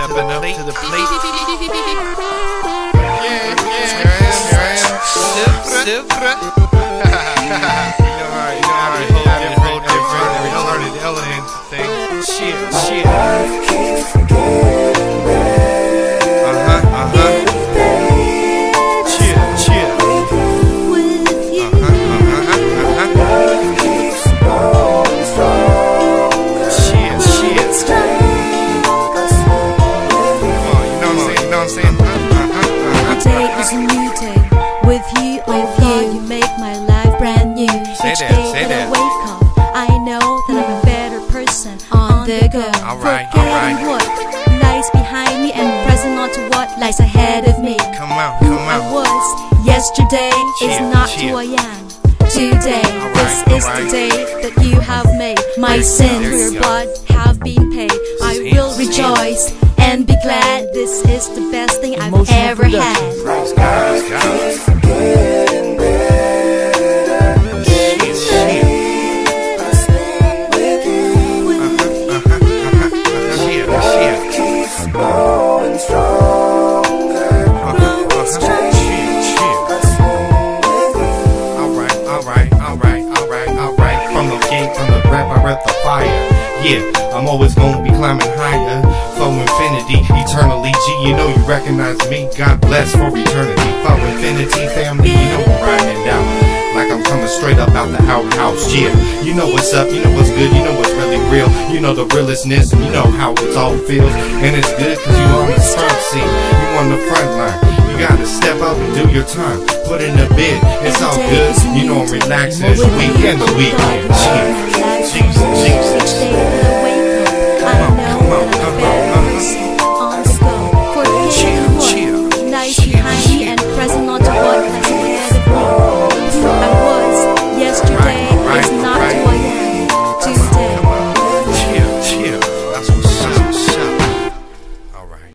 stepping up to the plate. Yeah, here I am. Sip. You know how whole different, retarded elegant thing. Shit. Today is a new day with you, oh God, you make my life brand new. Each day that I wake up, I know that I'm a better person on the go. Forgetting what lies behind me and pressing on to what lies ahead of me. Who I was yesterday is not who I am today. This is the day that you have made. My sins for your blood have been paid. I will rejoice and be glad. This is the best thing I've ever had. Praise God. Getting better. Keeps growing stronger. Alright. From the gate, from the rapper at the fire. Yeah, I'm always gonna be climbing higher for infinity, eternally. G, you know you recognize me. God bless for eternity. For infinity, family, you know I'm riding it out like I'm coming straight up out the outhouse. Yeah, you know what's up, you know what's good, you know what's really real. You know the realestness, and you know how it all feels. And it's good cause you on the front seat, you on the front line. You gotta step up and do your time, put in a bid, it's all good. You know I'm relaxing, it's the weekend, the weekend. Jesus.